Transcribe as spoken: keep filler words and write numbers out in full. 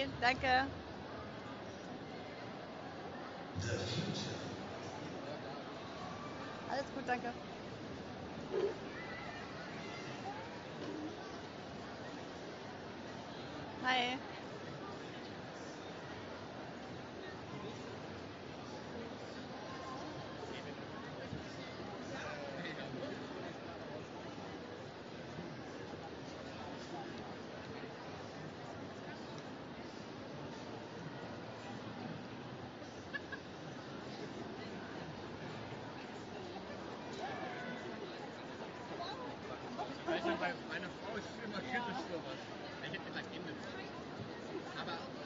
Okay, danke. Alles gut, danke. Hi. Also bei meiner Frau ist es immer kritisch sowas. Ich hätte gesagt, Ende. Aber